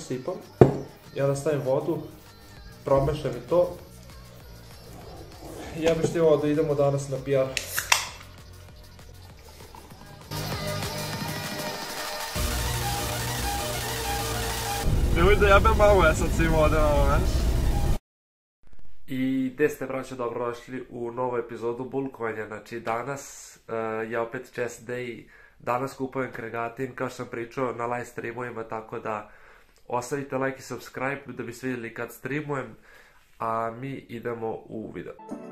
sipam i onda stavim vodu, promešam i to. Ja bih htio da idemo danas na PR. Nemoj da jebem malo, ja sad svima ovdje na ovo, veš? I gdje ste, braćo, dobrodošli u novu epizodu bulkovanja. Znači danas je opet chest day, danas kupujem kregatin, kao što sam pričao na live streamovima, tako da ostavite like i subscribe da biste vidjeli kad streamujem, a mi idemo u video.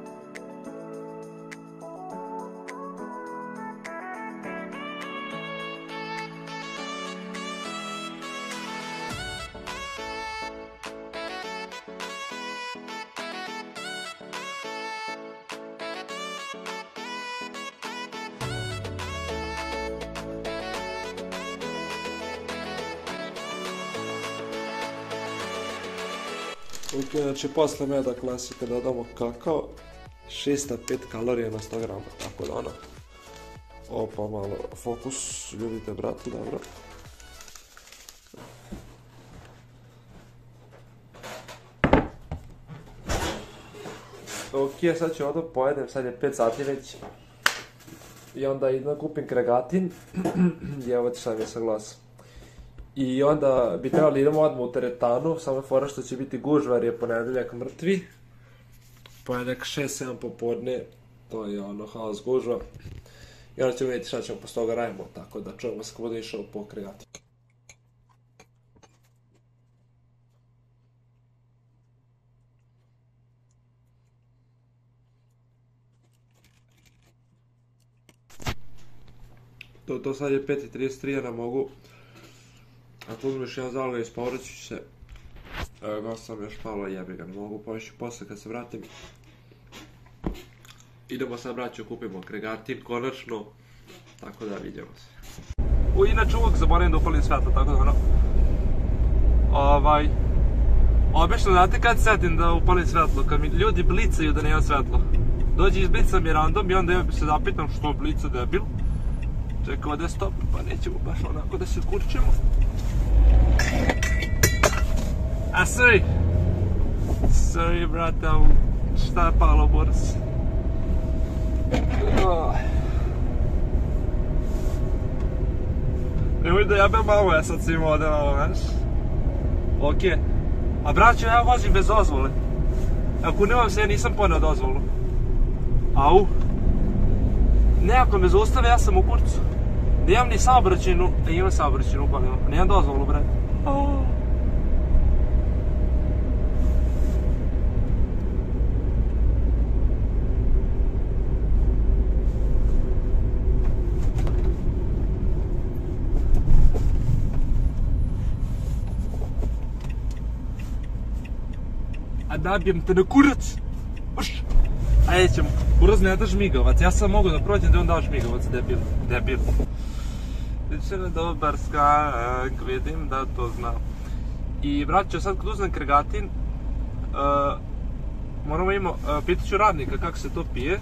Ok, znači posle meda klasika dodamo kakao, 605 kalorija na 100 grama, tako da ono. Opa, malo fokus, ljubite brate, dobro. Ok, sad ću ovdje pojedem, sad je 5 sati već. I onda idem kupim kregatin, i evo ti šta mi je sa glasom. I onda bi trebali idemo odmah u teretanu, samo je fora što će biti gužva jer je ponedeljak mrtvi. Ponedeljak 6-7 popodne, to je ono haos gužva. I onda ćemo vidjeti šta ćemo posle toga radimo, tako da čujemo se kako bude išao po kregatin. To sad je 5:33, ja ne mogu. Ako uzmeš jedan zalogaj iz povraću ću se. Evo sam još malo jebi ga, ne mogu povići posle kad se vratim. Idemo sad, braćo, kupimo kregatin konačno. Tako da vidimo se. Inače uvijek zaboravim da upalim svetlo, tako da ono. Obično znate kad setim da upalim svetlo, kad mi ljudi blicaju da nema svetlo. Dođe iz blica mi random i onda ja se zapitam što blica debil. Čekaj, ovdje je stop, pa nećemo baš onako da se kurčemo. A sorry brate, šta je palo Boris? Nemoj da jebem malo, ja sad svima ovdje na ovo, veš? Ok, a braćo, ja vozim bez dozvole. Ako nemam se, ja nisam poneo dozvolu. Au. Ne, ako me zaustave, ja sam u kurcu. Nemam ni saobraćajnu, imam saobraćajnu upalinu, nemam dozvolu, brate. A nabijem te na kurac! Ajde ćemo, Uraz ne da žmigavac, ja sam mogu da prođem da on dao žmigavac, debil. Biće ne dobar skak, vidim da to znam. I braćo, sad kad uzmem kregatin, moramo pitat ću radnika kako se to pije.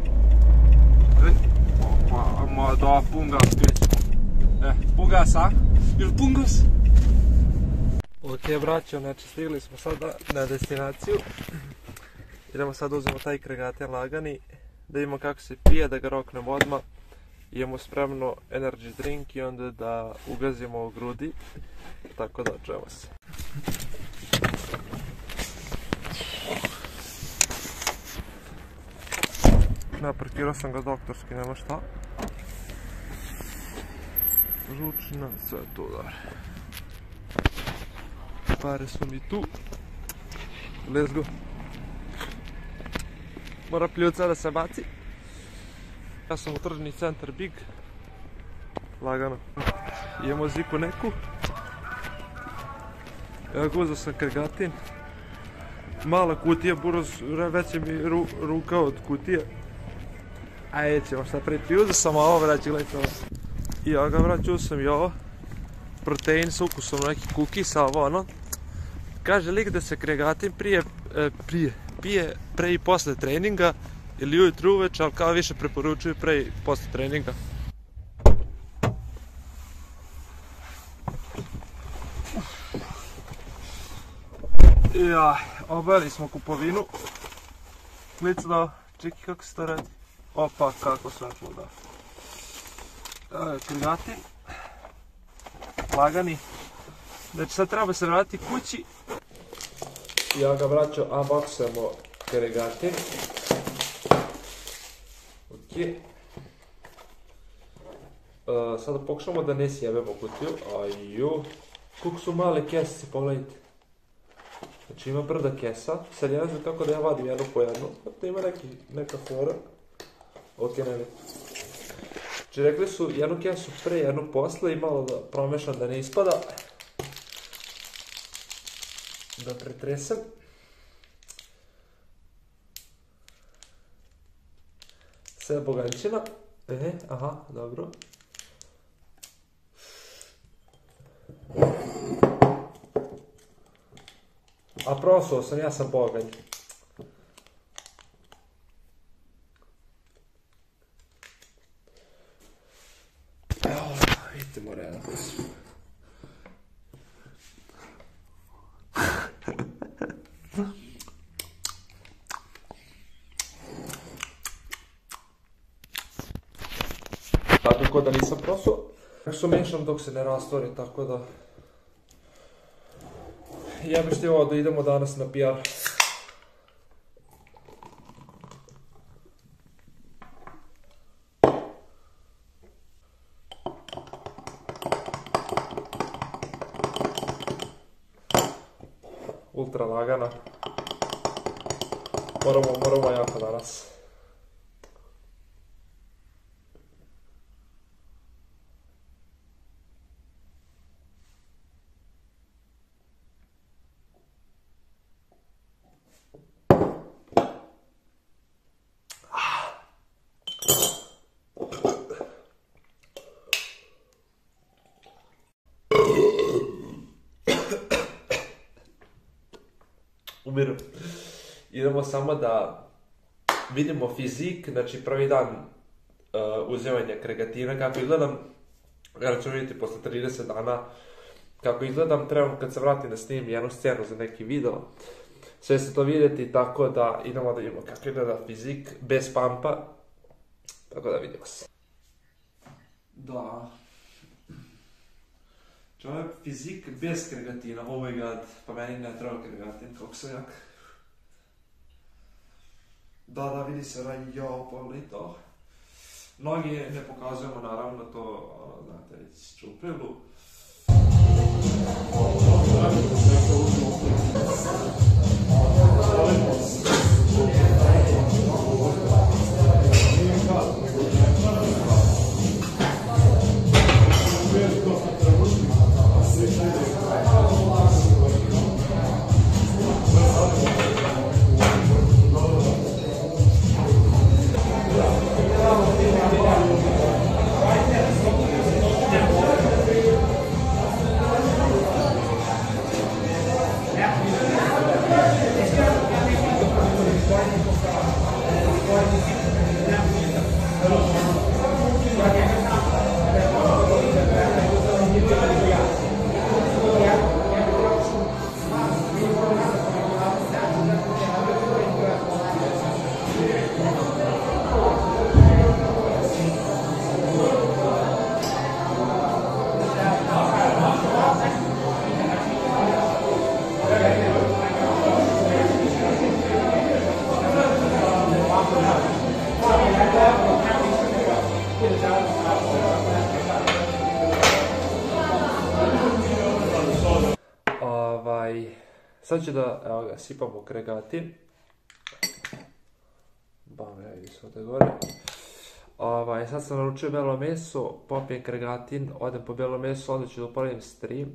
Ma da, pungas, krećemo. Pungas, a? Ili pungas? Ok, braćo, znači stigli smo sada na destinaciju. Idemo sad uzmemo taj kregatin lagani, da vidimo kako se pije, da ga roknemo odmah. Imamo spremno energy drink i onda da ugazimo u grudi, tako da čujemo se. Naparkirao sam ga doktorski, nema šta. Žučina, sve tu dobro. Pare su mi tu. Let's go. Mora pljuca da se baci. Ja sam u tržni centar Big. Lagano. Imamo zipu neku. Evo ga, uzeo sam kregatin. Mala kutija, buraz, veća mi ruka od kutije. Ajde ćemo šta priti. Uzeo sam ovo, vraći, gledajte ovo. I evo ga, vraći, uzeo sam i ovo. Protein s ukusom neki kukisa, ovo ono. Kaže lik da se kregatin pije pre i posle treninga ili ujutru uveče, ali kao više preporučuju pre i posle treninga. Jaj, obavili smo kupovinu. Klicno, čekaj kako se to radi. Opa, kako svetlo da. Evo je agregatin. Lagani. Znači sad treba se vratiti kući. Ja ga vraćam, unboxujemo agregatin. Ok. Sada pokušamo da ne sjebemo kutiju. Aju. Koliko su male kesice, pogledajte. Znači ima brda kesa. Sad ja ne znam kako da ja vadim jednu po jednu. Da ima neka fora. Ok, ne. Znači rekli su jednu kesu pre, jednu posle i malo da promešam da ne ispada. Da pretresem. Sve bogančina. Aha, dobro. A prosuo sam, ja sam boganj. Evo, vidite mora jedan prosu. Tako da nisam prosuo. Što mešam dok se ne rastvori, tako da... Jebeš ti ovo da idemo danas na PR. Ultra lagana. Moramo jako danas. Umiru. Idemo samo da vidimo fizik, znači prvi dan uzimanja agregatina, kako izgledam, ja ću vidjeti posle 30 dana kako izgledam, trebam kad se vratim da snimim jednu scenu za neki video, sve se to vidjeti, tako da idemo da vidimo kako izgleda fizik bez pampa, tako da vidimo se. Da. Ovo je fizik bez agregatina, oh my god, pa meni ne treba agregatin, kako sam jak. Da, vidi se jo, pogledaj to. Nogi ne pokazujemo, naravno, to, znate, već čuprelu. Sad ću da, evo ga, sipamo agregatin. Bam, ja vidim se ovdje gore. Sad sam naručio belo meso, popijem agregatin, odem po belo meso, onda ću da uporedim stream.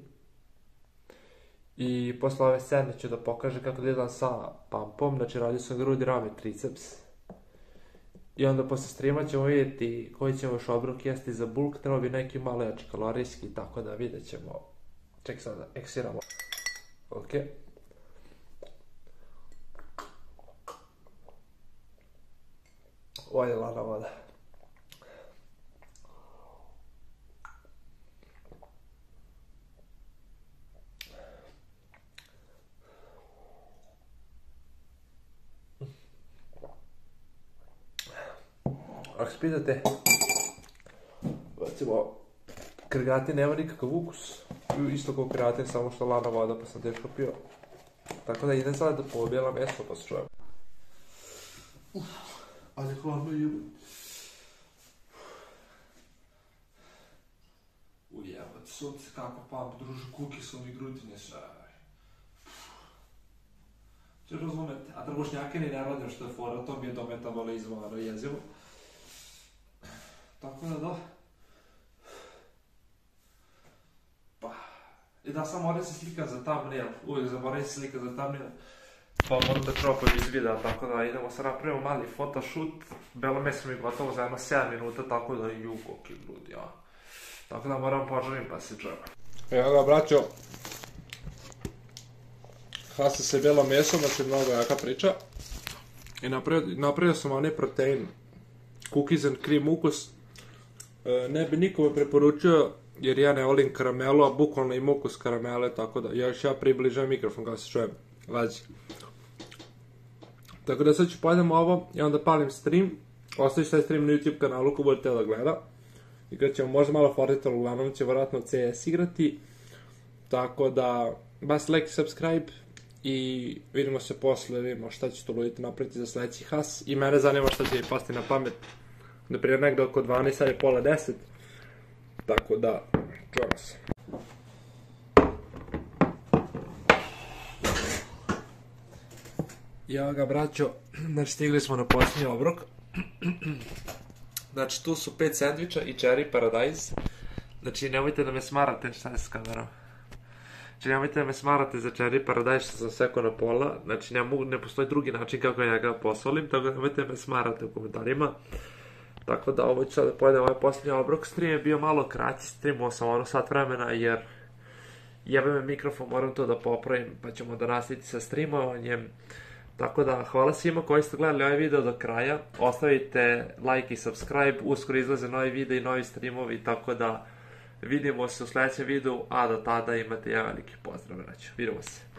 I posle ove scene ću da pokažem kako da idem sa pumpom, znači radio sam grudi, rame, triceps. I onda posle streama ćemo vidjeti koji ćemo još obrok jesti za bulk, treba bi neki malo jači kalorijski, tako da vidjet ćemo. Ček sad da eksiramo. Ok. Ovo je lana voda. ako se pitate, recimo, krgatin nema nikakav ukus, isto kao krgatin, samo što lana voda pa sam teško pio. Tako da idem sada da pobijela meso pa se čujem. Ali hladno je. Ujebat, sunce kako pam, druže, kuki su mi grudine sve. Če razumete, a trbušnjake ni ne radim što je fora, to mi je do metabolizma, ono jezivo. Tako da. Pa, i da sam moram se slikati za thumbnail, uvijek zaboravim se slikati za thumbnail. Pa moram da čopam iz videa, tako da idemo sad napravimo mali photoshoot. Belo meso mi gotovo za jedno 7 minuta, tako da ju koki grudi, ja. Tako da moram požarim pa se čujemo. Evo ga, braćo. Hasa se belo meso, znači mnogo jaka priča. I napravio sam onaj protein. Cookies and cream ukus. Ne bi nikome preporučio, jer ja ne volim karamelu, a bukvalno im ukus karamele, tako da još ja približam mikrofon kao se čujem. Lađi. Tako da sad ću pojedem ovo i onda palim stream. Ostaviš taj stream na YouTube kanalu ko budete da gleda. Igrat ćemo možda malo Fortnite, uglavnom će vjerojatno CS igrati. Tako da, bas like i subscribe. I vidimo se posle, vidimo šta će to ludite napraviti za sledeći has. I mene zanima šta će mi pasti na pamet. Naprimjer negde oko 12, sad je pola 10. Tako da, čujemo se. I evo ga, braćo, znači stigli smo na posljednji obrok. Znači tu su 5 sandviča i cherry paradise. Znači nemojte da me smarate, šta je s kamerom? Znači nemojte da me smarate za cherry paradise što sam sekao na pola. Znači ne postoji drugi način kako ja ga posolim, tako da nemojte da me smarate u komentarima. Tako da ovo ću sad da pojedem ovaj posljednji obrok. Stream je bio malo kraći, streamao sam ono sat vremena jer jebe me mikrofon, moram to da popravim pa ćemo da nastaviti sa streamovanjem. Tako da, hvala svima koji ste gledali ovaj video do kraja, ostavite like i subscribe, uskoro izlaze novi video i novi streamovi, tako da vidimo se u sledećem videu, a do tada imate jedan veliki pozdrav, braćo, vidimo se.